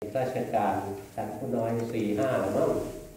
ราชการชั้นผู้น้อย4-5หรือมั้ง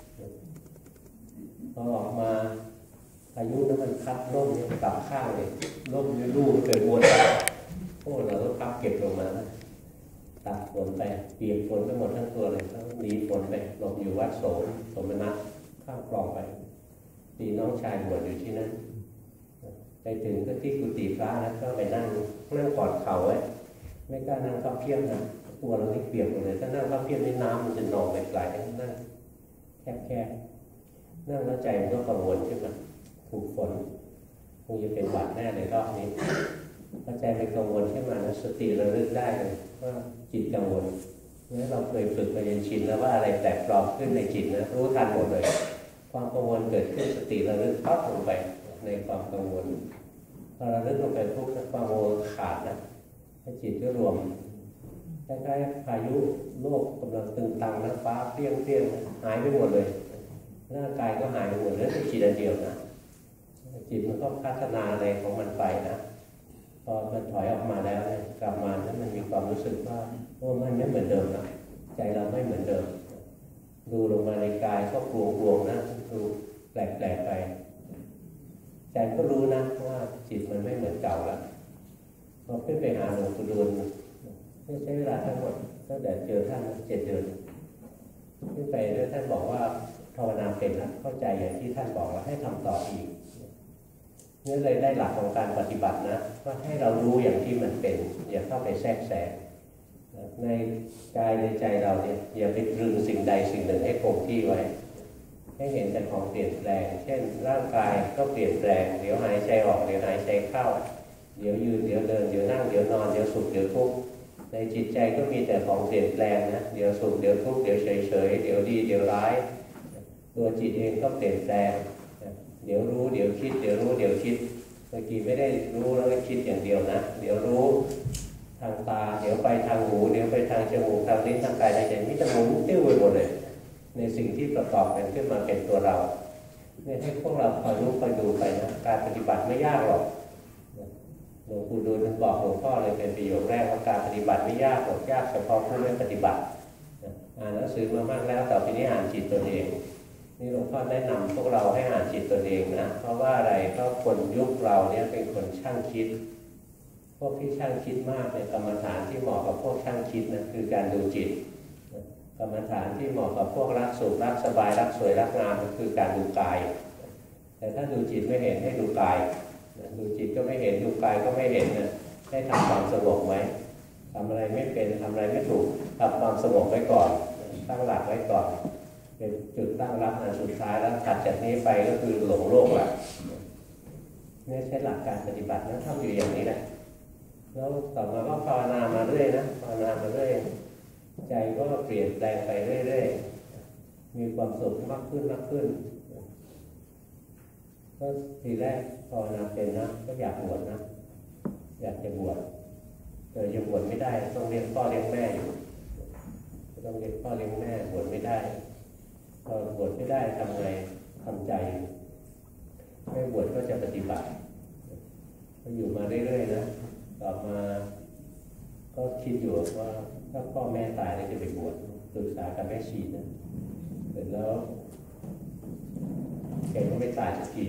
พอออกมาอายุนั้นมันพัดร่มเนี่ยกลับข้างเลยร่มเนี่ยลูกเกิดวนโอ้เราก็พับเก็บลงมาตัดฝนไปเปียกฝนไปหมดทั้งตัวเลยต้องหนีฝนไปหลบอยู่วัดสมนัสข้างคลองไปตีน้องชายบวชอยู่ที่นั่นไปถึงก็ที่กุฏิพระแล้วก็ไปนั่งกอดเข่าไว้ไม่กล้านั่งพับเพียบนะตัวเราที่เปียกหมดเลยถ้านั่งพับเพียบในน้ำมันจะนองไปไกลนั่งแคบนั่งแล้วใจมันก็กังวลขึ้นมาถูกฝนคงจะเป็นหวัดแน่ในรอบนี้พอใจเป็นกังวลขึ้นมานะสติระลึกได้เลยว่าจิตกังวลนี่เราเคยฝึกไปจนชินแล้วว่าอะไรแตกปลอมขึ้นในจิตนะรู้ทันหมดเลยความกังวลเกิดขึ้นสติระลึกปั๊บลงไปในความกังวลพอระลึกลงไปทุกความกังวลขาดนะจิตก็รวมคล้ายๆพายุโลกกำลังตึงตังนะฟ้าเปรี้ยงหายไปหมดเลยร่างกายก็หายไปหมดแล้วเป็นจิตอันเดียวนะจิตมันก็พัฒนาอะไรของมันไปนะพอมันถอยออกมาแล้วเนี่ยกลับมาแล้วมันมีความรู้สึกว่ามันไม่เหมือนเดิมนะใจเราไม่เหมือนเดิมดูลงมาในกายก็กลัวนะดูแปลกไปใจก็รู้นะว่าจิตมันไม่เหมือนเก่าแล้วพอขึ้นไปหาหลวงปู่ดูลใช้เวลาทั้งหมดตั้งแต่เจอท่าน7 เดือนขึ้นไปแล้วท่านบอกว่าภาวนาเป็นแล้วเข้าใจอย่างที่ท่านบอกว่าให้ทำต่ออีกนี่เลยได้หลักของการปฏิบัตินะว่าให้เรารู้อย่างที่มันเป็นอย่าเข้าไปแทรกแซงในกายในใจเราเนี่ยอย่าไปตรึงสิ่งใดสิ่งหนึ่งให้คงที่ไว้ให้เห็นแต่ของเปลี่ยนแปลงเช่นร่างกายก็เปลี่ยนแปลงเดี๋ยวหายใจออกเดี๋ยวหายใจเข้าเดี๋ยวยืนเดี๋ยวเดินเดี๋ยวนั่งเดี๋ยวนอนเดี๋ยวสุขเดี๋ยวทุกข์ในจิตใจก็มีแต่ของเปลี่ยนแปลงนะเดี๋ยวสุขเดี๋ยวทุกข์เดี๋ยวเฉยเดี๋ยวดีเดี๋ยวร้ายตัวจิตเองก็เปลี่ยนแปลงเดี๋ยวรู้เดี๋ยวคิดเดี๋ยวรู้เดี๋ยวคิดเมื่อกี้ไม่ได้รู้แล้วก็คิดอย่างเดียวนะเดี๋ยวรู้ทางตาเดี๋ยวไปทางหูเดี๋ยวไปทางจมูกทางลิ้นทางกายทางใจมิตรหมุนติ้วไปหมดเลยในสิ่งที่ประกอบกันขึ้นมาเป็นตัวเราเนี่ยให้พวกเราคอยรู้คอยดูไปนะการปฏิบัติไม่ยากหรอกหลวงปู่ดูลบอกหลวงพ่อเลยเป็นประโยคแรกว่าการปฏิบัติไม่ยากหรอกยากเฉพาะผู้ไม่ปฏิบัติอ่านหนังสือมามากแล้วต่อไปนี้อ่านจิตตนเองนี่หลวงพ่อแนะนำพวกเราให้อ่านจิตตนเองนะเพราะว่าอะไรเพราะคนยุคเราเนี่ยเป็นคนช่างคิดพวกที่ช่างคิดมากในกรรมฐานที่เหมาะกับพวกช่างคิดนะคือการดูจิตกรรมฐานที่เหมาะกับพวกรักสุขรักสบายรักสวยรักงามก็คือการดูกายแต่ถ้าดูจิตไม่เห็นให้ดูกายดูจิตก็ไม่เห็นดูกายก็ไม่เห็นนะให้ทำความสงบไว้ทำอะไรไม่เป็นทำอะไรไม่ถูกทำความสงบไว้ก่อนตั้งหลักไว้ก่อนเป็นจุดตั้งรับอันสุดท้ายแล้วถัดจากนี้ไปก็คือหลงโลกละนี่ใช้หลักการปฏิบัตินะทำอยู่อย่างนี้แหละแล้วต่อมาก็ภาวนามาเรื่อยนะภาวนามาเรื่อยใจก็เปลี่ยนแปลงไปเรื่อยๆมีความสุขมากขึ้นก็ทีแรกภาวนาเป็นนะก็อยากบวชนะอยากจะบวชแต่ยังบวชไม่ได้ต้องเลี้ยงพ่อเลี้ยงแม่อยู่ต้องเลี้ยงพ่อเลี้ยงแม่บวชไม่ได้พอบวชไม่ได้ทำไงทำใจไม่บวชก็จะปฏิบัติก็อยู่มาเรื่อยๆนะต่อมาก็คิดอยู่ว่าถ้าพ่อแม่ตายแล้วจะไปบวชปรึกษากับแม่ชีนะเสร็จแล้วแกก็ไม่ตายสักที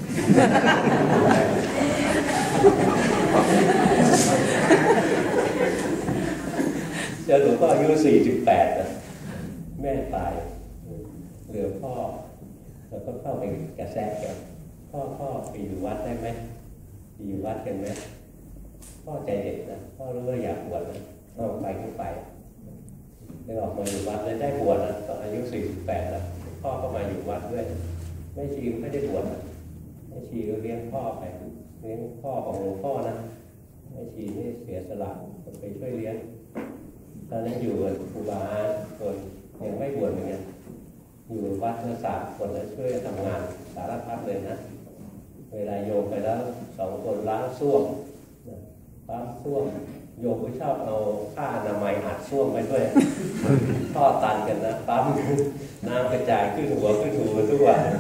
เจอหลวงพ่ออายุ48นะแม่ตายเหลือพ่อแล้วก็เข้าไปกระแสกันพ่อไปอยู่วัดได้ไหมไปอยู่วัดกันไหมพ่อใจเด็ดนะพ่อรู้ว่าอยากบวชนะต้องไปก็ไปได้ออกมาอยู่วัดเลยได้บวชนะตอนอายุ48แล้วพ่อก็มาอยู่วัดด้วยแม่ชีไม่ได้บวชนะแม่ชีก็เลี้ยงพ่อไปเลี้ยงพ่อของหลวงพ่อนะแม่ชีนี่เสียสละไปช่วยเลี้ยงตอนนั้นอยู่กับครูบาคนยังไม่บวชเหมือนกันอยู่วัดเมื่อ3 คนแล้วช่วยทำงานสารพัดเลยนะเวลาโยมไปแล้ว2 คนล้างส้วมปั๊มส้วมโยมก็ชอบเอาผ้าอนามัยอัดส้วมไปด้วยท่อตันกันนะปั๊มน้ำกระจายขึ้นหัวขึ้นหูทุกวัน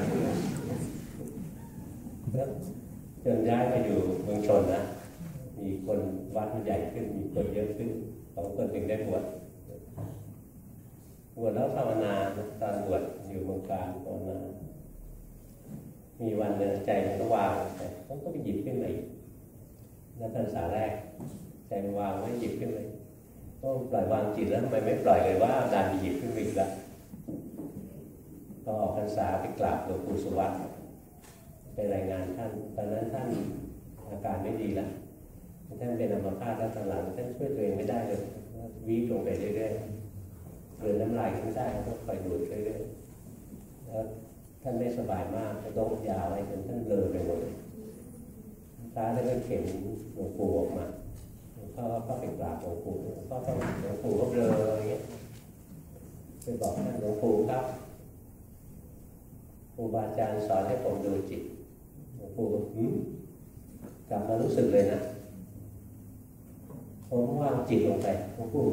จนย้ายมาอยู่เมืองชนนะมีคนวัดใหญ่ขึ้นมีคนเยอะขึ้น2 คนถึงได้บวชบวชแล้วภาวนาตอนบวชอยู่เมืองการภาวนามีวันหนึ่งใจมันก็วางไปมันก็ไปหยิบขึ้นมาอีกนั่นพรรษาแรกใจมันวางไว้หยิบขึ้นเลยก็ปล่อยวางจิตแล้วทำไมไม่ปล่อยเลยว่าดันไปหยิบขึ้นมาอีกละพอออกพรรษาไปกราบหลวงปู่สุวัตไปรายงานท่านตอนนั้นท่านอาการไม่ดีแล้วท่านเป็นอัมพาตแล้วตอนหลังท่านช่วยตัวเองไม่ได้เลยวีลงไปเรื่อยๆเดินน้ำลายขึ้นได้ก็คอยดูดเรื่อยๆแล้วท่านไม่สบายมากโรคยาอะไรจนท่านเบลอไปหมดเลยตาท่านก็เข็นหลวงปู่ออกมาหลวงพ่อก็ไปกราบหลวงปู่หลวงปู่ก็เบลออย่างเงี้ยไปบอกท่านหลวงปู่ครับครูบาอาจารย์สอนให้ผมดูจิตหลวงปู่กลับมารู้สึกเลยนะผมวางจิตลงไปหลวงปู่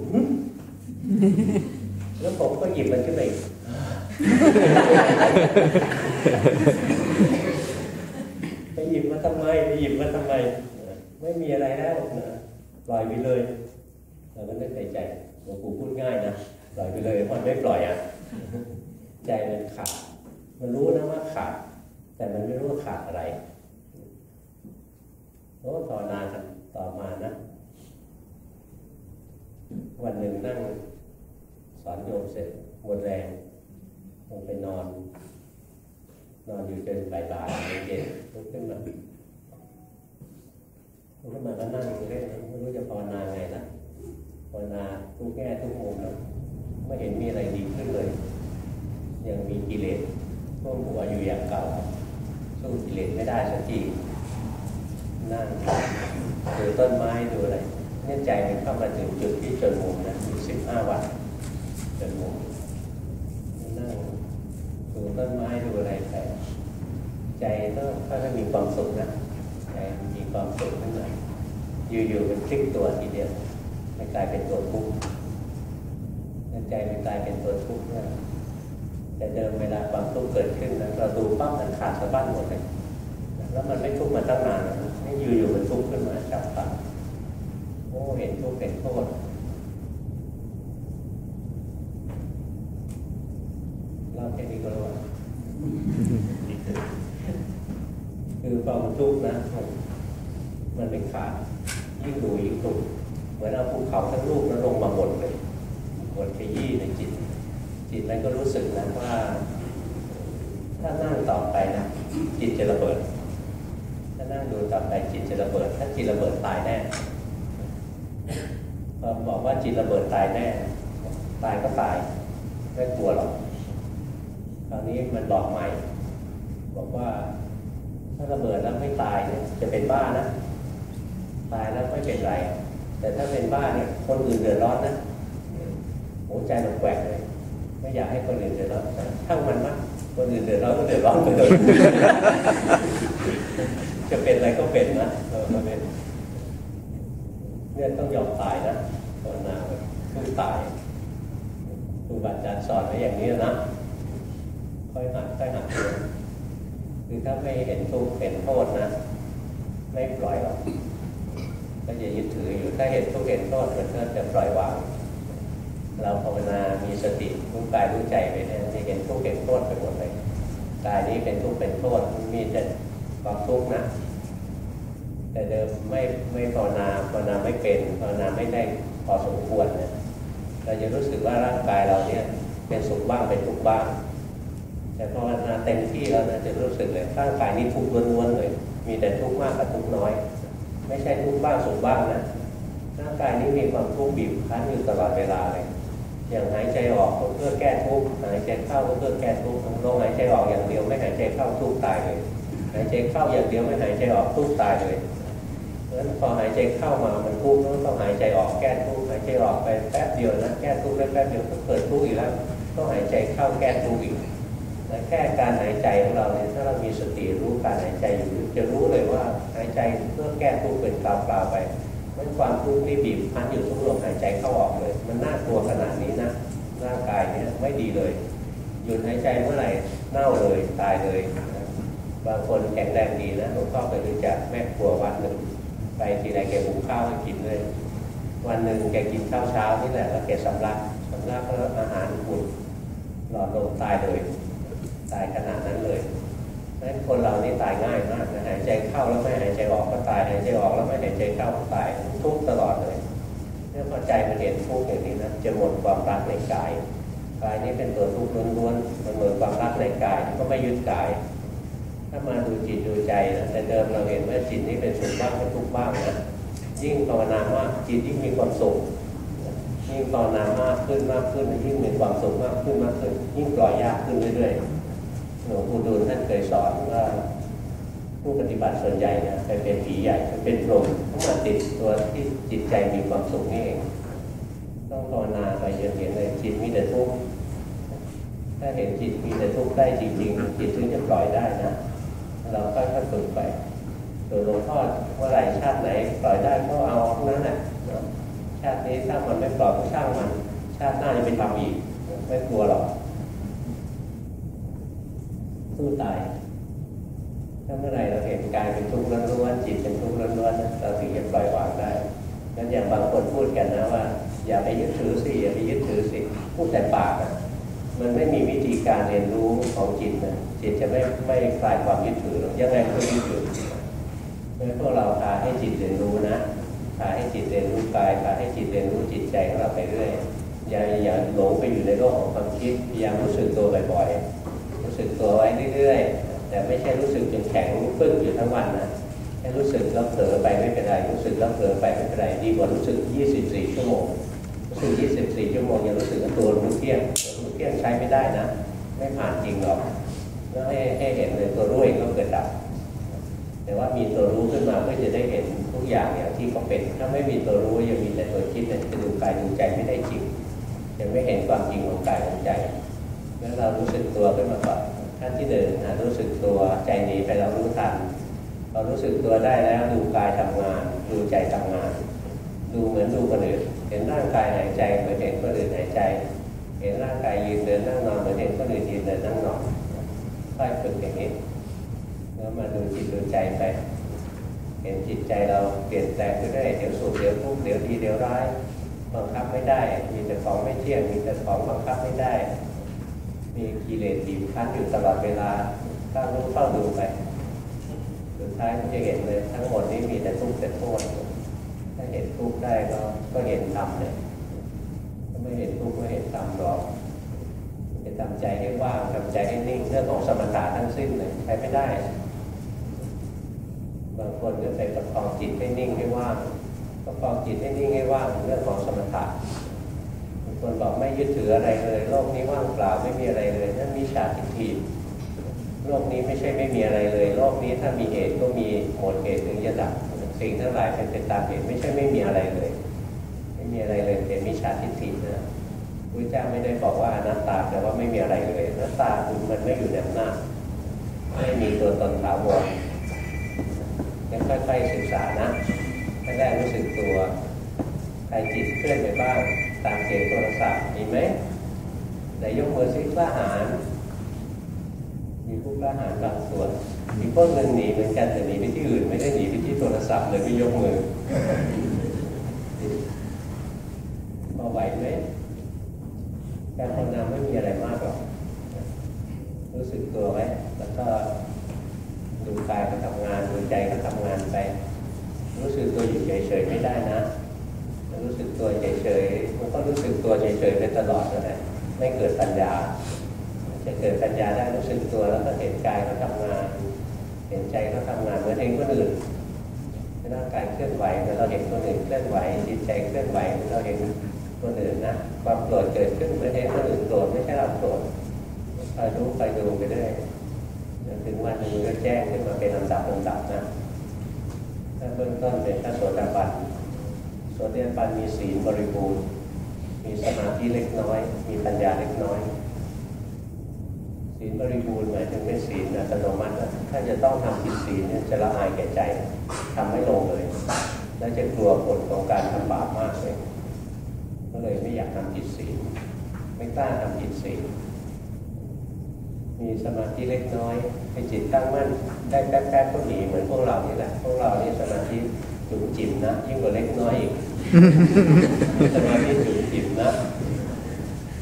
แล้วผมก็หยิบมันขึ้นมาอีกไปหยิบมาทำไมไม่มีอะไรแล้วปล่อยไปเลยเราก็นึกในใจหลวงปู่พูดง่ายนะปล่อยไปเลยมันไม่ปล่อยอ่ะใจมันขาดมันรู้นะว่าขาดแต่มันไม่รู้ว่าขาดอะไรโอ้ภาวนากันต่อมานะวันหนึ่งนั่งสอนโยมเสร็จหมดแรงลงไปนอนอยู่จนบ่ายๆเย็นลุกขึ้นมาก็นั่งเล่นไม่รู้จะภาวนาไงนะภาวนาทุกแง่ทุกมุมนะไม่เห็นมีอะไรดีขึ้นเลยยังมีกิเลสท่วมหัวอยู่อย่างเก่าสู้กิเลสไม่ได้สักทีนั่งดูต้นไม้ดูอะไรเนี่ยใจมันเข้ามาถึงจุดที่จนมุมนะอยู่15 วันจนมุมนั่งดูต้นไม้ดูอะไรไปใจต้องถ้ามีความสุขนะใจมีความสุขขึ้นมาอยู่ๆมันพลิกตัวทีเดียวมันกลายเป็นตัวทุกข์ใจมันกลายเป็นตัวทุกข์นะแต่เดิมเวลาความทุกข์เกิดขึ้นนะเราดูปั๊บมันขาดสะบั้นหมดเลยแล้วมันไม่ทุกข์มาตั้งนานนี่อยู่ๆมันทุกข์ขึ้นมาจับปับโอ้เห็นทุกข์เห็นโทษเราแค่นี้ก็รู้ว่าคือความทุกข์นะมันเป็นขาดยิ่งดูยิ่งทุกข์เหมือนเอาภูเขาทั้งลูกแล้วลงมาหมดเลยหมดขยี้ในจิตนั้นก็รู้สึกนะว่าถ้านั่งต่อไปนะจิตจะระเบิดถ้านั่งดูต่อไปจิตจะระเบิดถ้าจิตระเบิดตายแน่พอบอกว่าจิตระเบิดตายแน่ตายก็ตายไม่กลัวหรอกคราวนี้มันบอกใหม่บอกว่าถ้าระเบิดแล้วไม่ตายเนี่ยจะเป็นบ้านะตายแล้วไม่เป็นไรแต่ถ้าเป็นบ้าเนี่ยคนอื่นเดือดร้อนนะหัวใจมันแกว่งเลยไม่อยากให้คนอื่นเดือดร้อนทั้งมันมั้งคนอื่นเดือดร้อนก็เดือดร้อนไปเลยจะเป็นอะไรก็เป็นนะก็เป็นเนี่ยต้องยอมตายนะภาวนาต้องตายครูบาอาจารย์สอนไว้อย่างนี้นะค่อยหัดคือถ้าไม่เห็นทุกข์เห็นโทษนะไม่ปล่อยหรอกก็จะยึดถืออยู่ถ้าเห็นทุกข์เห็นโทษมันก็จะปล่อยวางเราภาวนามีสติรู้กายรู้ใจไปเนี่ยจะเห็นทุกข์เห็นโทษไปหมดเลยกายนี้เป็นทุกข์เป็นโทษมีแต่ความทุกข์นะแต่เดิมไม่ภาวนาไม่เป็นภาวนาไม่ได้พอสมควรเนี่ยเราจะรู้สึกว่าร่างกายเราเนี่ยเป็นสุขบ้างเป็นทุกข์บ้างแต่ภาวนาเต็มที่แล้วนะจะรู้สึกเลยร่างกายนี้ทุกข์ล้วนๆเลยมีแต่ทุกข์มากกับทุกข์น้อยไม่ใช่ทุกข์บ้างสุขบ้างนะร่างกายนี้มีความทุกข์บีบคั้นอยู่ตลอดเวลาเลยอย่างหายใจออกก็เพื่อแก้ทุกข์หายใจเข้าก็เพื่อแก้ทุกข์ลมหายใจออกอย่างเดียวไม่หายใจเข้าทุกข์ตายเลยหายใจเข้าอย่างเดียวไม่หายใจออกทุกข์ตายเลยเพราะฉะนั้นพอหายใจเข้ามามันทุกข์ต้องหายใจออกแก้ทุกข์หายใจออกไปแป๊บเดียวนะแก้ทุกข์ได้แป๊บเดียวก็เกิดทุกข์อีกแล้วต้องหายใจเข้าแก้ทุกข์อีกและแค่การหายใจของเราเนี่ยถ้าเรามีสติรู้การหายใจอยู่จะรู้เลยว่าหายใจเพื่อแก้ทุกข์เป็นคราวๆไปมันความทุกข์นี่บีบคั้นอยู่ทุกลมหายใจเข้าออกเลยมันน่ากลัวขนาดนี้นะร่างกายเนี่ยไม่ดีเลยหยุดหายใจเมื่อไหร่เน่าเลยตายเลยบางคนแข็งแรงดีนะหลวงพ่อเคยรู้จักแม่ครัววัดหนึ่งไปทีไรแกหุงข้าวให้กินเลยวันหนึ่งแกกินข้าวเช้านี่แหละแล้วแกสำลักแล้วอาหารอุ่นตายเลยตายขนาดนั้นเลยเพราะฉะนั้นคนเรานี่ตายง่ายมากนะหายใจเข้าแล้วไม่หายใจออกก็ตายหายใจออกแล้วไม่หายใจเข้าก็ตายทุกตลอดเลยเมื่อพอใจมันเห็นทุกอย่างนี้นะจะหมดความรักในกายกายนี้เป็นตัวทุกข์ล้วนๆมันหมดความรักในกายก็ไม่ยึดกายถ้ามาดูจิตดูใจนะแต่เดิมเราเห็นว่าจิตนี้เป็นสุขบ้างเป็นทุกข์บ้างนะยิ่งภาวนามากจิตยิ่งมีความสุขยิ่งภาวนามากขึ้นยิ่งมีความสุขมากขึ้นยิ่งปล่อยยากขึ้นเรื่อยๆหลวงปู่ดูลท่านเคยสอนว่าผู้ปฏิบัติส่วนใหญ่นะไปเป็นผีใหญ่ไปเป็นพรหมต้องมาติดตัวที่จิตใจมีความสุขนี่เองต้องภาวนาไปจนเห็นเลยจิตมีแต่ทุกข์ถ้าเห็นจิตมีแต่ทุกข์ได้จริงๆจิตถึงจะปล่อยได้นะเราค่อยๆฝึกไปตัวหลวงพ่อเมื่อไหร่ชาติไหนปล่อยได้ก็เอานั้นแหละชาตินี้ถ้ามันไม่ปล่อยก็ช่างมันชาติหน้าจะไปทำอีกไม่กลัวหรอกสู้ตายถ้าเมื่อไหร่เราเห็นกายเป็นทุกข์ล้วนๆจิตเป็นทุกข์ล้วนๆเราถึงจะปล่อยวางได้งั้นอย่างบางคนพูดกันนะว่าอย่าไปยึดถือสิอย่าไปยึดถือสิพูดแต่ปากนะมันไม่มีวิธีการเรียนรู้ของจิตนะจิตจะไม่คลายความยึดถือยังไงก็ยึดถือเพราะพวกเราพาให้จิตเรียนรู้นะพาให้จิตเรียนรู้กายพาให้จิตเรียนรู้จิตใจของเราไปเรื่อยอย่าหลงไปอยู่ในโลกของความคิดพยายามรู้สึกตัวบ่อยๆรู้สึกตัวไว้เรื่อยๆแต่ไม่ใช่รู้สึกจนแข็งปึ้งอยู่ทั้งวันนะแค่รู้สึกแล้วเผลอไปไม่เป็นไรรู้สึกแล้วเผลอไปไม่เป็นไรดีกว่ารู้สึก24 ชั่วโมงรู้สึก24 ชั่วโมงยังรู้สึกตัวรู้เที่ยงใช้ไม่ได้นะไม่ผ่านจริงหรอกแล้วให้เห็นเลยตัวรู้เองก็เกิดดับแต่ว่ามีตัวรู้ขึ้นมาเพื่อจะได้เห็นทุกอย่างอย่างที่เขาเป็นถ้าไม่มีตัวรู้ยังมีแต่ตัวคิดเนี่ยจะดูกายดูใจไม่ได้จริงยังไม่เห็นความจริงของกายของใจแล้วเรารู้สึกตัวขึ้นมาก่อนขั้นที่1รู้สึกตัวใจหนีไปแล้วรู้ทันพอรู้สึกตัวได้แล้วดูกายทำงานดูใจทำงานดูเหมือนดูคนอื่นเห็นร่างกายหายใจเหมือนเห็นคนอื่นหายใจเห็นร่างกายยืนเดินนั่งนอนเหมือนเห็นคนอื่นยืนเดินนั่งนอนค่อยฝึกอย่างนี้แล้วมาดูจิตดูใจไปเห็นจิตใจเราเปลี่ยนแปลงไปเรื่อยเดี๋ยวสุขเดี๋ยวทุกข์เดี๋ยวดีเดี๋ยวร้ายบังคับไม่ได้มีแต่ของไม่เที่ยงมีแต่ของบังคับไม่ได้มีกิเลสบีบคั้นอยู่ตลอดเวลาถ้ารู้เฝ้าดูไปสุดท้ายก็จะเห็นเลยทั้งหมดนี้มีแต่ทุกข์แต่โทษถ้าเห็นทุกข์ได้ก็เห็นธรรมเนี่ยถ้าไม่เห็นทุกข์ไม่เห็นธรรมหรอกจะทำใจให้ว่างทำใจให้นิ่งเรื่องของสมถะทั้งสิ้นเลยใช้ไม่ได้บางคนจะไปประคองจิตให้นิ่งให้ว่างประคองจิตให้นิ่งให้ว่างเรื่องของสมถะบางคนบอกไม่ยึดถืออะไรเลยโลกนี้ว่างเปล่าไม่มีอะไรเลยนั่นมิจฉาทิฏฐิโลกนี้ไม่ใช่ไม่มีอะไรเลยโลกนี้ถ้ามีเหตุก็มีหมดเหตุถึงจะดับสิ่งทั้งหลายเป็นตามเหตุไม่ใช่ไม่มีอะไรเลยไม่มีอะไรเลยเป็นมิจฉาทิฏฐินะพระเจ้าไม่ได้บอกว่าอนัตตาแต่ว่าไม่มีอะไรเลยอนัตตาคือมันไม่อยู่ในอำนาจไม่มีตัวตนถาวรยังค่อยๆศึกษานะให้ได้รู้สึกตัวใครจิตเคลื่อนไปบ้างตามเสียงโทรศัพท์มีไหมแต่ยกมือซิกล้าหาญมีผู้กล้าหาญบางส่วนมีพวกนึงหนีเหมือนกันแต่หนีไปที่อื่นไม่ได้หนีไปที่โทรศัพท์เลยไม่ยกมือพอไหวไหมการภาวนาไม่มีอะไรมากหรอกรู้สึกตัวไว้แล้วก็ดูกายก็ทำงานดูใจก็ทำงานไปรู้สึกตัวอยู่เฉยๆไม่ได้นะรู้สึกตัวเฉยๆมันก็รู้สึกตัวเฉยๆไปตลอดเลยไม่เกิดปัญญาจะเกิดปัญญาได้รู้สึกตัวแล้วก็เห็นกายก็ทำงานเห็นใจก็ทำงานเหมือนเห็นคนอื่นร่างกายเคลื่อนไหวเราเห็นคนอื่นเคลื่อนไหวจิตใจเคลื่อนไหวเราเห็นคนอื่นนะความโกรธเกิดขึ้นเหมือนเห็นคนอื่นโกรธไม่ใช่เราโกรธคอยรู้คอยดูไปเรื่อยถึงวันหนึ่งก็แจ้งขึ้นมาเป็นลำดับนะถ้าเบื้องต้นเป็นพระโสดาบันโสดาบันมีศีลบริบูรณ์มีสมาธิเล็กน้อยมีปัญญาเล็กน้อยศีลบริบูรณ์หมายถึงเป็นศีลอัตโนมัติถ้าจะต้องทำผิดศีลเนี่ยจะละอายแก่ใจทำไม่ลงเลยและจะกลัวผลของการทำบาปมากเลยก็เลยไม่อยากทำผิดศีลไม่กล้าทำผิดศีลมีสมาธิเล็กน้อยให้จิตตั้งมั่นได้แป๊บๆก็หนีเหมือนพวกเรานี่แหละพวกเรานี่สมาธิจุ๋มจิ๋มนะยิ่งกว่าเล็กน้อยอีกสมาธิจุ๋มจิ๋มนะยิ่งกว่า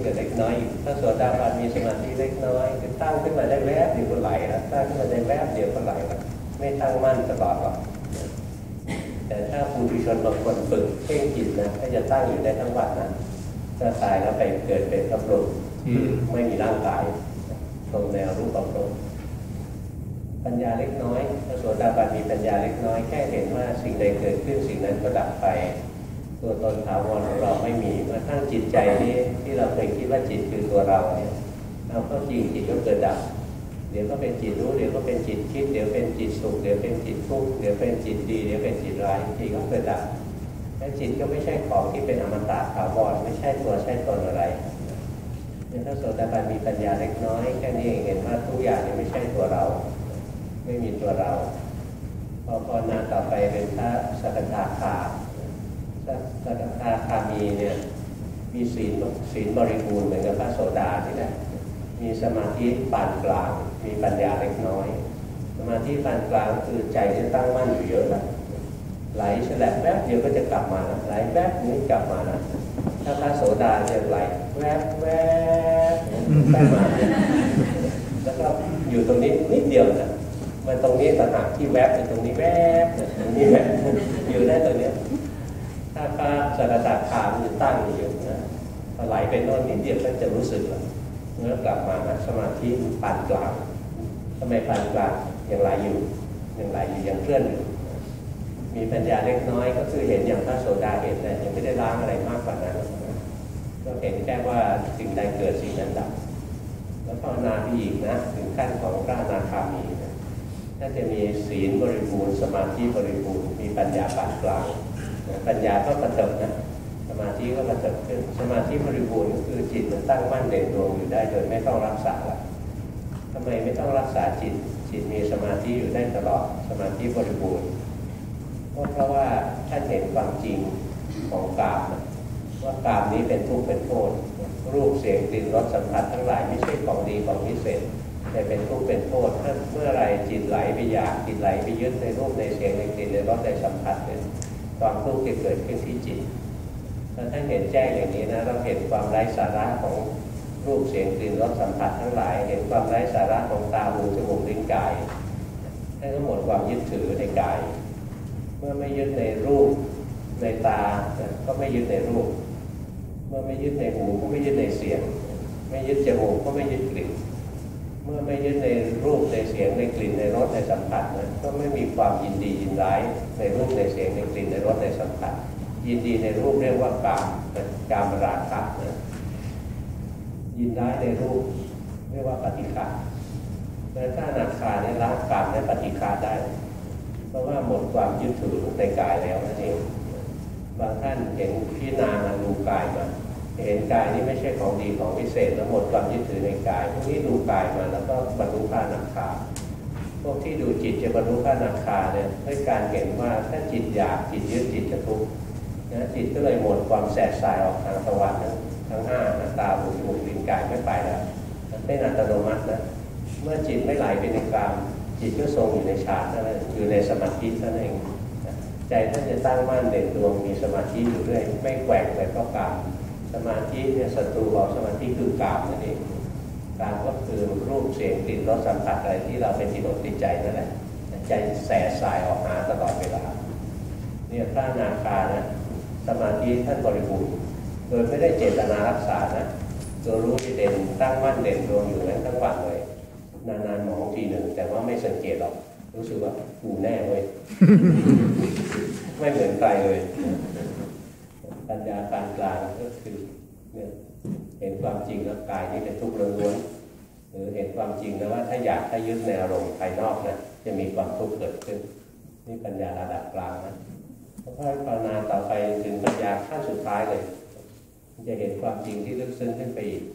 กิดเล็กน้อยพระโสดาบันมีสมาธิเล็กน้อยตั้งขึ้นมาได้แวบเดียวก็ไหลแล้วตั้งขึ้นมาได้แวบเดียวก็ไหลแล้วไม่ตั้งมั่นตลอดหรอกแต่ถ้าปุถุชนบางคนฝึกเพ่งจิตนะก็จะตั้งอยู่ได้ทั้งวันนะถ้าตายแล้วไปเกิดเป็นพระพรหมที่ไม่มีร่างกายตรงแนวรูปของพรหมปัญญาเล็กน้อยพระโสดาบันมีปัญญาเล็กน้อยแค่เห็นว่าสิ่งใดเกิดขึ้นสิ่งนั้นก็ดับไปตัวตนถาวรของเราไม่มีเมื่อทั้งจิตใจที่เราเคยคิดว่าจิตคือตัวเราเนี่ยเราก็จริงจิตก็เกิดดับเดี๋ยวก็เป็นจิตรู้เดี๋ยวก็เป็นจิตคิดเดี๋ยวเป็นจิตสุขเดี๋ยวเป็นจิตทุกข์เดี๋ยวเป็นจิตดีเดี๋ยวเป็นจิตร้ายจิตก็เกิดดับแต่จิตก็ไม่ใช่ของที่เป็นอมตะถาวรไม่ใช่ตัวใช่ตนอะไรเนี่ยถ้าโสดาบันมีปัญญาเล็กน้อยแค่นี้เองเห็นว่าทุกอย่างนี่ไม่ใช่ตัวเราไม่มีตัวเราพอภาวนาต่อไปเป็นพระสกทาคาสกทาคามีเนี่ยมีศีลบริบูรณ์เหมือนกับพระโสดาที่แหละมีสมาธิปานกลางมีปัญญาเล็กน้อยสมาธิปานกลางคือใจที่ตั้งมั่นอยู่เยอะแล้วไหลแฉลบแวบเดียวก็จะกลับมานะไหลแวบนี้กลับมานะถ้าพระโสดาจะไหลแวบแวบแวบมาแล้วก็อยู่ตรงนี้นิดเดียวนะมันตรงนี้ต่างหากที่แวบตรงนี้แวบตรงนี้แวบอยู่ได้ตรงนี้ถ้าพระสกทาคามันจะตั้งอยู่นะพอไหลไปโน่นนิดเดียวก็จะรู้สึกแล้วเมื่อกลับมานะสมาธิปานกลางทำไมปานกลางยังไหลอยู่ยังเคลื่อนอยู่มีปัญญาเล็กน้อยก็คือเห็นอย่างพระโสดาเห็นแต่ยังไม่ได้ล้างอะไรมากกว่านั้นก็เห็นแค่ว่าสิ่งใดเกิดสิ่งนั้นดับแล้วภาวนาไปอีกนะถึงขั้นของพระอนาคามีนะถ้าจะมีศีลบริบูรณ์สมาธิบริบูรณ์มีปัญญาปานกลางปัญญาก็กระเถิบนะสมาธิก็กระเถิบขึ้นสมาธิบริบูรณ์ก็คือจิตมันตั้งมั่นเด่นดวงอยู่ได้โดยไม่ต้องรักษาละทำไมไม่ต้องรักษาจิตมีสมาธิอยู่ได้ตลอดสมาธิบริบูรณ์เพราะว่าท่านเห็นความจริงของกามว่ากามนี้เป็นทุกข์เป็นโทษรูปเสียงกลิ่นรสสัมผัสทั้งหลายไม่ใช่ของดีของพิเศษแต่เป็นทุกข์เป็นโทษถ้าเมื่อไรจิตไหลไปอยากจิตไหลไปยึดในรูปในเสียงในกลิ่นในรสในสัมผัสเนี่ยความทุกข์จะเกิดขึ้นที่จิตถ้าท่านเห็นแจ้งอย่างนี้นะเราเห็นความไร้สาระของรูปเสียงกลิ่นรสสัมผัสทั้งหลายเห็นความไร้สาระของตาหูจมูกลิ้นกายท่านก็หมดความยึดถือในกายเมื่อไม่ยึดในรูปในตาก็ไม่ยึดในรูปเมื่อไม่ยึดในหูก็ไม่ยึดในเสียงไม่ยึดจมูกก็ไม่ยึดกลิ่นเมื่อไม่ยึดในรูปในเสียงในกลิ่นในรสในสัมผัสนะก็ไม่มีความยินดียินร้ายในรูปในเสียงในกลิ่นในรสในสัมผัสยินดีในรูปเรียกว่ากามราคะนะยินร้ายในรูปเรียกว่าปฏิฆะแต่ถ้าอนาคาเนี่ยละกามและปฏิฆะได้เพราะว่าหมดความยึดถือในกายแล้วนั่นเองบางท่านเห็นพิจารณาดูกายมาเห็นกายนี้ไม่ใช่ของดีของพิเศษแล้วหมดความยึดถือในกายพวกนี้ดูกายมาแล้วก็บรรลุพระอนาคาพวกที่ดูจิตจะบรรลุพระอนาคาเนี่ยด้วยการเห็นว่าถ้าจิตอยากจิตยึดจิตจะทุกข์นะจิตก็เลยหมดความแสบสายออกทางทวารทั้งห้าตาหูจมูกลิ้นกายไม่ไปแล้วเป็นอัตโนมัตินะเมื่อจิตไม่ไหลไปในกามจิตก็ทรงอยู่ในฌานนั่นเองอยู่ในสมาธินั่นเองใจท่านจะตั้งมั่นเด่นดวงมีสมาธิอยู่เรื่อยไม่แกว่งไปเพราะกามสมาธิเนี่ยศัตรูของสมาธิคือกามนั่นเองกามก็คือรูปเสียงกลิ่นรสสัมผัสอะไรที่เราเป็นจิตติดใจนั่นแหละใจแสบสายออกหาตลอดเวลาเนี่ยพระอนาคานะสมาธิท่านบริบูรณ์โดยไม่ได้เจตนารักษานะตัวรู้ที่เด่นตั้งมั่นเด่นดวงอยู่นั้นทั้งวันเลยนานๆมองทีหนึ่งแต่ว่าไม่สังเกตหรอกรู้สึกว่ากูแน่เว้ย ไม่เหมือนใครเลยปัญญาปานกลางก็คือเนี่ยเห็นความจริงแล้วกายนี้เป็นทุกข์ล้วนๆหรือเห็นความจริงนะว่าถ้าอยากถ้ายึดในอารมณ์ภายนอกนะจะมีความทุกข์เกิดขึ้นนี่ปัญญาระดับกลางนะเพราะภาวนาต่อไปถึงปัญญาขั้นสุดท้ายเลยจะเห็นความจริงที่ลึกซึ้งขึ้นไปอีก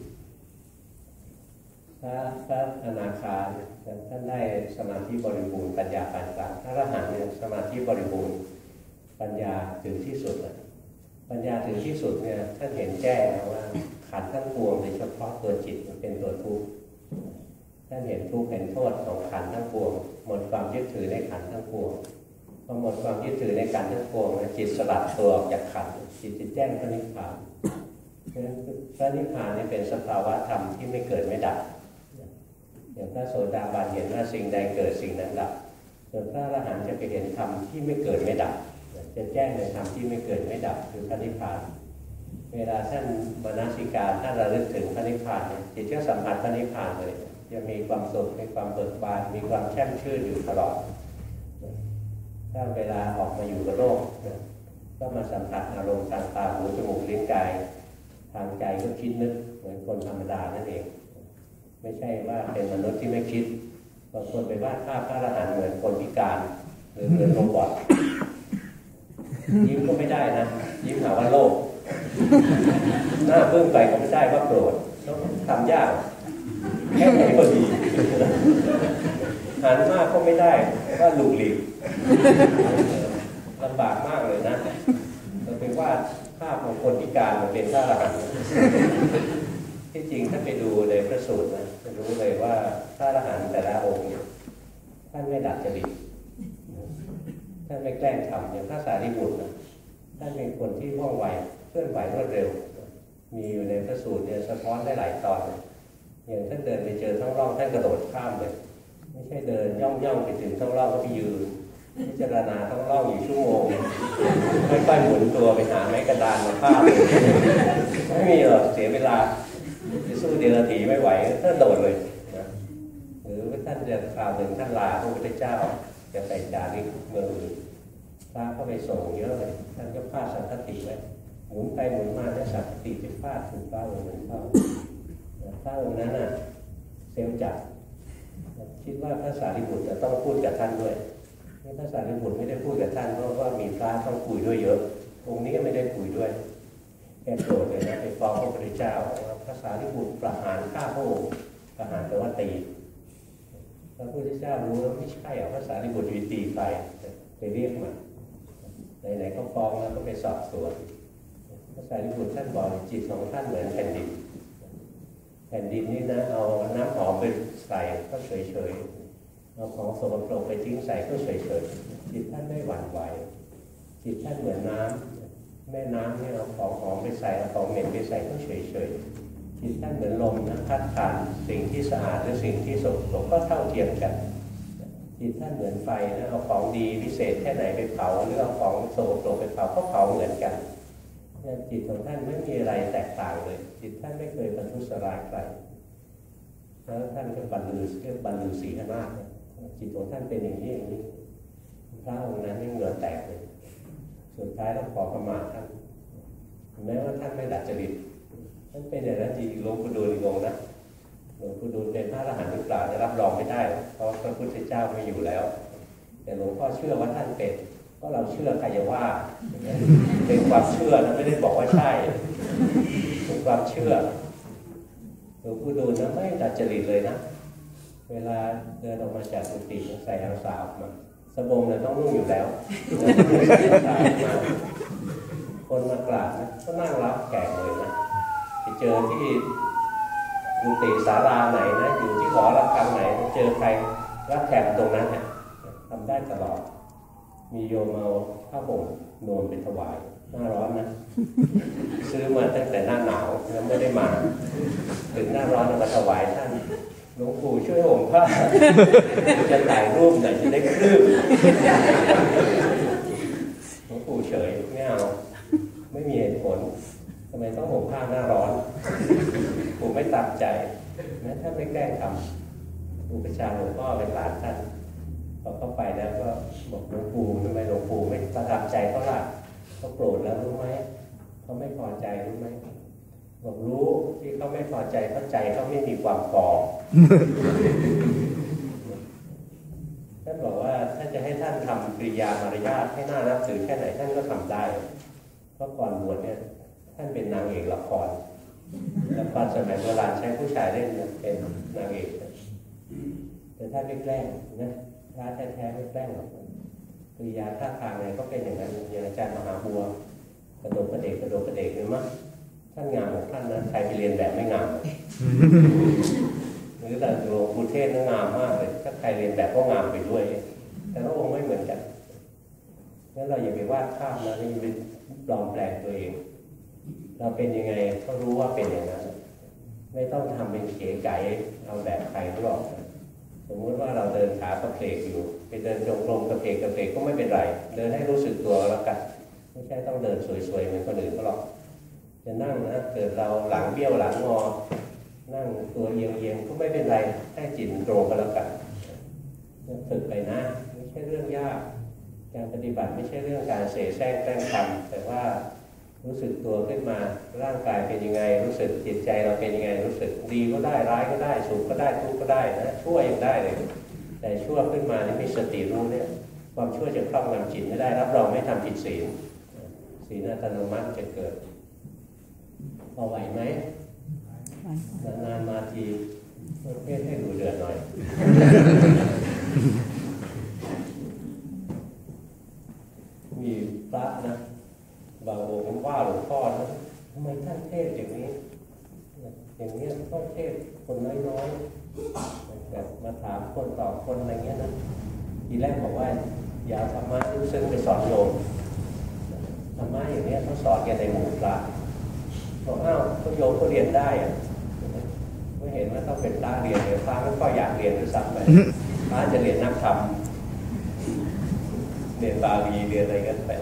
พระอนาคาท่านได้สมาธิบริบูรณ์ปัญญาปานกลางพระอรหันต์เนี่ยสมาธิบริบูรณ์ปัญญาถึงที่สุดปัญญาถึงที่สุดเนี่ยท่านเห็นแจ้งว่าขันธ์ทั้งปวงโดยเฉพาะตัวจิตเป็นตัวทุกข์ท่านเห็นทุกข์เห็นโทษของขันธ์ทั้งปวงหมดความยึดถือในขันธ์ทั้งปวงพอหมดความยึดถือในขันธ์ทั้งปวงจิตสลัดตัวออกจากขันธ์จิตแจ้งพระนิพพานพระนิพพานนี่เป็นสภาวะธรรมที่ไม่เกิดไม่ดับอย่างพระโสดาบันเห็นว่าสิ่งใดเกิดสิ่งนั้นดับส่วนพระอรหันต์จะไปเห็นธรรมที่ไม่เกิดไม่ดับจะแจ้งในธรรมที่ไม่เกิดไม่ดับคือพระนิพพานเวลาท่านมนสิการท่านระลึกถึงพระนิพพานจิตก็สัมผัสพระนิพพานเลยจะมีความสุขมีความเบิกบานมีความแช่มชื่นอยู่ตลอดถ้าเวลาออกมาอยู่กับโลกก็มาสัมผัสอารมณ์ทางตาหูจมูกลิ้นกายทางใจก็คิดนึกเหมือนคนธรรมดานั่นเองไม่ใช่ว่าเป็นมนุษย์ที่ไม่คิดบางคนไปวาดภาพพระอรหันต์เหมือนคนพิการหรือเหมือนโรบอทยิ้มก็ไม่ได้นะยิ้มหาว่าโลภหน้าเพิ่งไปก็ไม่ได้ว่าโกรธต้องทำยากแค่ไหนก็ดีหันมากก็ไม่ได้ว่าหลุกหลีกลำบากมากเลยนะเราไปวาดภาพของคนพิการมาเป็นพระอรหันต์ที่จริงถ้าไปดูในพระสูตรนะจะรู้เลยว่าพระอรหันต์แต่ละองค์ท่านไม่ดัดจริตท่านไม่แกล้งทำอย่างพระสารีบุตรนะท่านเป็นคนที่ว่องไวเคลื่อนไหวรวดเร็วมีอยู่ในพระสูตรเนี่ยสะท้อนได้หลายตอนอย่างท่านเดินไปเจอท้องร่องท่านกระโดดข้ามเลยไม่ใช่เดินย่องไปถึงท้องร่องก็ไปยืนพิจารณาท้องร่องอยู่ชั่วโมงค่อยๆหมุนตัวไปหาไม้กระดานมาข้ามไม่มีหรอกเสียเวลาจะสู้เดรัจฉีไม่ไหวท่านโดดเลยนะหรือท่านจะคราวหนึ่งท่านลาพระพุทธเจ้าจะไปจาริกเมืองอื่นพระก็ไปส่งเยอะเลยท่านก็พาดสังฆติไว้หมุนไปหมุนมาแล้วสังฆติไปพาดถึงพระองค์นั้นเข้าพระองค์นั้นน่ะเซลล์จับคิดว่าพระสารีบุตรจะต้องพูดกับท่านด้วยพระสารีบุตรไม่ได้พูดกับท่านเพราะว่ามีพระต้องคุยด้วยเยอะองค์นี้ก็ไม่ได้คุยด้วยแกโกรธเลยนะไปฟ้องพระพุทธเจ้าว่าพระสารีบุตรประหารฆ่าพระองค์ประหารแปลว่าตีพระพุทธเจ้ารู้แล้วไม่ใช่พระสารีบุตรตีไปเรียกมาไหนๆก็ฟ้องแล้วก็ไปสอบสวนพระสารีบุตรท่านบอกจิตของท่านเหมือนแผ่นดินแผ่นดินนี่นะเอาน้ำหอมไปใส่ก็เฉยๆเอาของสกปรกไปทิ้งใส่ก็เฉยๆจิตท่านไม่หวั่นไหวจิตท่านเหมือนน้ำแม่น้ำเนี่ยเอาของหอมไปใส่เอาของเหม็นไปใส่ก็เฉยๆจิตท่านเหมือนลมนะพัดผ่านสิ่งที่สะอาดหรือสิ่งที่สกปรกก็เท่าเทียมกันจิตท่านเหมือนไฟนะเอาของดีพิเศษแค่ไหนไปเผาหรือเอาของสกปรกไปเผาก็เผาเหมือนกันจิตของท่านไม่มีอะไรแตกต่างเลยจิตท่านไม่เคยบรรทุสร้ายใครแล้วท่านก็บรรลุสีหนาจิตของท่านเป็นอย่างนี้อย่างนี้พระองค์นั้นเหงื่อแตกเลยสุดท้ายต้องขอขมาท่านแม้ว่าท่านไม่ดัดจริตท่านเป็นอย่างนั้นจริงหลวงปู่ดูลงนะหลวงปู่ดูลเป็นพระอรหันต์หรือเปล่าจะรับรองไม่ได้เพราะพระพุทธเจ้าไม่อยู่แล้วแต่หลวงพ่อเชื่อว่าท่านเป็นเพราะเราเชื่อใครจะว่าเป็นความเชื่อนะไม่ได้บอกว่าใช่เป็นความเชื่อหลวงปู่ดูลนะไม่ดัดจริตเลยนะเวลาเดินออกมาจากกุฏิใส่อังสาวมาสบงเนี่ยต้องนุ่งอยู่แล้วคนมากราบนะก็นั่งรับแขกเลยนะไปเจอที่กุฏิศาลาไหนนะอยู่ที่หอระฆังไหนเจอใครรับแขกตรงนั้นเนี่ยทำได้ตลอดมีโยมเอาผ้าห่มนวลไปถวายหน้าร้อนนะซื้อมาตั้งแต่หน้าหนาวแล้วไม่ได้มาถึงหน้าร้อนมาถวายท่านหลวงปู่ช่วยห่มผ้าจะถ่ายรูปหน่อยจะได้คลืบหลวงปู่เฉยไม่เอาไม่มีเหตุผลทำไมต้องห่มผ้าหน้าร้อนปู่ไม่ตามใจนะท่านไม่แกล้งทำอุปชาหลวงพ่อเป็นหลานท่านพอเข้าไปแล้วก็บอกหลวงปู่ทำไมหลวงปู่ไม่ประทับใจเขาล่ะเขาโกรธแล้วรู้ไหมเขาไม่พอใจรู้ไหมบอกรู้ที่เขาไม่พอใจเข้าใจเขาไม่มีความพอท่านบอกว่าถ้าจะให้ท่านทำกริยามารยาทให้น่านับถือแค่ไหนท่านก็ทำได้เพราะก่อนบวชเนี่ยท่านเป็นนางเอกละครสมัยโบราณใช้ผู้ชายเล่นเป็นนางเอกแต่ท่านไม่แกล้งนะพระแท้ๆไม่แกล้งหรอกกริยาท่าทางอะไรก็เป็นอย่างนั้นอย่างอาจารย์มหาบัวกระโดดกระเดกเลยมั้งท่านงามของท่านนะใครไปเรียนแบบไม่งามหรือแต่หลวงปู่เทศน์งามมากเลยถ้าใครเรียนแบบก็งามไปด้วยแต่ละองค์ไม่เหมือนกันงั้นเราอย่าไปวาดภาพนะนี่ไปปลอมแปลงตัวเองเราเป็นยังไงก็รู้ว่าเป็นอย่างนั้นไม่ต้องทำเป็นเก๋ไก๋เอาแบบใครหรอกสมมติว่าเราเดินขากระเพกอยู่ไปเดินจงกรมกระเพกก็ไม่เป็นไรเดินให้รู้สึกตัวแล้วกันไม่ใช่ต้องเดินสวยๆเหมือนคนอื่นก็หรอกจะนั่งนะเกิดเราหลังเบี้ยวหลังงอนั่งตัวเอียงๆก็ไม่เป็นไรให้จิตตรงก็แล้วกันฝึกไปนะไม่ใช่เรื่องยากการปฏิบัติไม่ใช่เรื่องการเสแสร้งแกล้งทำแต่ว่ารู้สึกตัวขึ้นมาร่างกายเป็นยังไงรู้สึกจิตใจเราเป็นยังไงรู้สึกดีก็ได้ร้ายก็ได้สุขก็ได้ทุกข์ก็ได้นะชั่วยังได้เลยแต่ชั่วขึ้นมานี่มีสติรู้เนี่ยความชั่วจะครอบงำจิตไม่ได้รับรองไม่ทำผิดศีลศีลอัตโนมัติจะเกิดพอไหวไหมนานๆมาทีเทศให้ดูเดือดหน่อยมีพระนะบางองค์ผมว่าหลวงพ่อนะทำไมท่านเทศอย่างนี้อย่างนี้ต้องเทศคนน้อยๆแบบมาถามคนต่อคนอะไรเงี้ยนะทีแรกบอกว่าอย่าธรรมะลึกซึ้งไปสอนโยมธรรมะอย่างนี้เขาสอนกันในหมู่พระบอกอ้าวก็โยมก็เรียนได้อะไม่เห็นว่าต้องเป็นพระเรียนเลยพระไม่ค่อยอยากเรียนด้วยซ้ำไปพระจะเรียนนักธรรมเรียนบาลีเรียนอะไรกันไป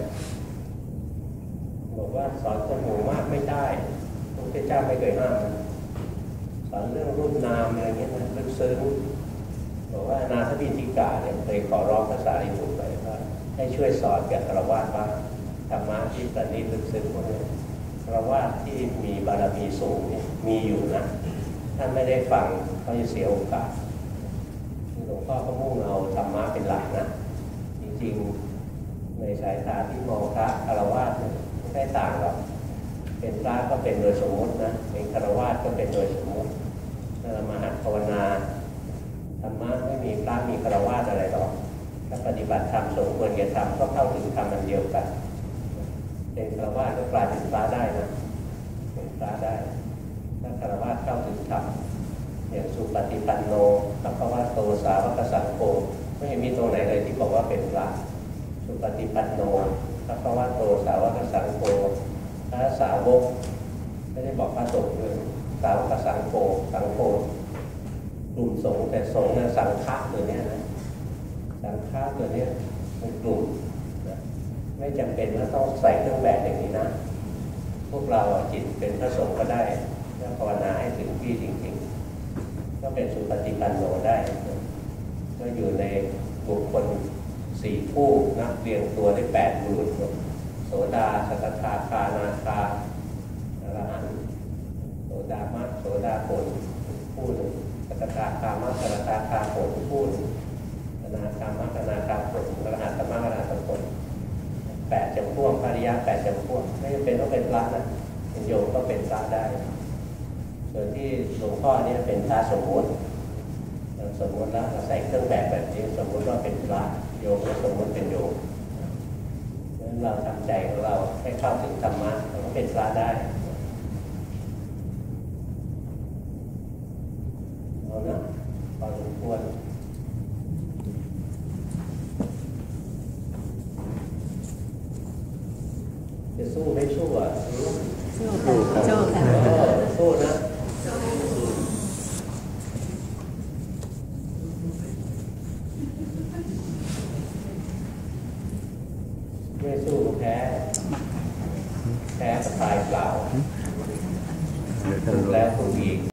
บอกว่าสอนคนหมู่มากไม่ได้พระพุทธเจ้าไม่เคยห้ามสอนเรื่องรูปนามอะไรเงี้ยนะลึกซึ้งบอกว่านาถบิณฑิกาเนี่ยเคยขอร้องภาษาลิบุตรไปว่าให้ช่วยสอนแก่ฆราวาสบ้างธรรมะที่ประณีตลึกซึ้งพวกนี้ฆราวาสที่มีบารมีสูงเนี่ยมีอยู่นะท่านไม่ได้ฟังเขาจะเสียโอกาสหลวงพ่อก็มุ่งเอาธรรมะเป็นหลักนะจริงๆในสายตาที่มองพระฆราวาสไม่ได้ต่างหรอกเป็นพระก็เป็นโดยสมมตินะเป็นฆราวาสก็เป็นโดยสมมติถ้าเรามาหัดภาวนาธรรมะไม่มีพระมีฆราวาสอะไรหรอกถ้าปฏิบัติธรรมสมควรแก่ธรรมก็เข้าถึงธรรมอันเดียวกันเป็นฆราวาสก็กลายเป็นพระได้นะเป็นพระได้ถ้าฆราวาสเข้าถึงธรรมอย่างสุปฏิปันโนสัพพะโตสาวกสังโฆไม่เห็นมีตรงไหนเลยที่บอกว่าเป็นพระสุปฏิปันโนสัพพะโตสาวกสังโฆพระสาวกไม่ได้บอกพระสงฆ์เลยสาวกสังโฆสังโฆกลุ่มสงฆ์แต่สงฆ์เนี่ยสังฆะตัวเนี้ยนะสังฆะตัวเนี้ยเป็นกลุ่มนะไม่จำเป็นว่าต้องใส่เครื่องแบบอย่างนี้นะพวกเราจิตเป็นพระสงฆ์ก็ได้ถ้าภาวนาให้ถึงที่จริงๆก็เป็นสุปฏิปันโนได้ก็อยู่ในบุคคล4ผู้นับเรียงตัวได้8หมื่นโสดาสกทาคานาคาอรหันต์โสดามรรคโสดาผลผู้หนึ่งสกทาคามรรคสกทาคาผลผู้หนึ่งอนาคามรรคอนาคาผลอรหันตมรรคอรหันตผล8จำพวกปริยัติ8จำพวกไม่จำเป็นต้องเป็นพระนะเป็นโยมก็เป็นพระได้ส่วนที่หลวงพ่อเนี่ยเป็นพระสมมติแล้วใส่เครื่องแบบนี้สมมติว่าเป็นพระโยมก็สมมติเป็นโยมเราทำใจของเราให้เข้าถึงธรรมะเราก็เป็นพระได้